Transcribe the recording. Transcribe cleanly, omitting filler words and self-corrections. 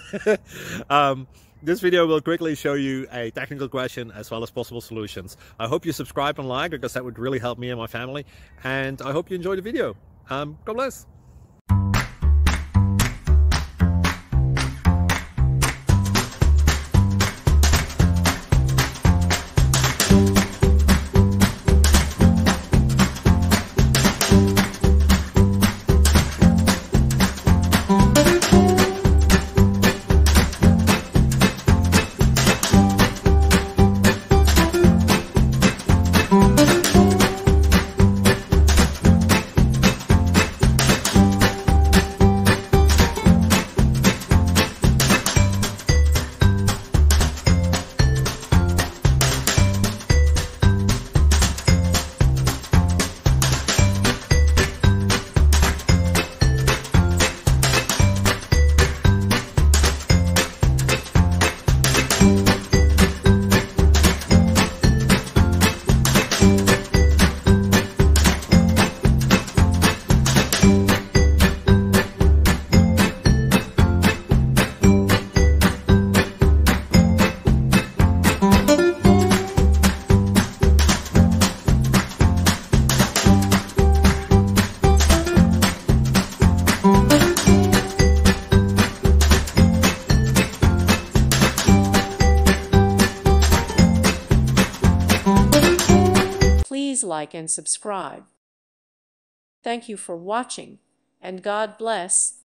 This video will quickly show you a technical question as well as possible solutions. I hope you subscribe and like, because that would really help me and my family. And I hope you enjoy the video. God bless. Please like and subscribe. Thank you for watching, and God bless.